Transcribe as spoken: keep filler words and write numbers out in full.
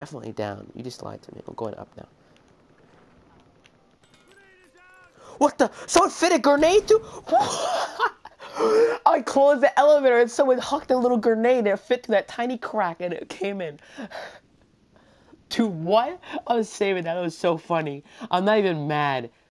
definitely down. You just lied to me. I'm going up now. What the? Someone fit a grenade through? I closed the elevator and someone hucked a little grenade and it fit through that tiny crack and it came in. Dude, what? I was saving that. That was so funny. I'm not even mad.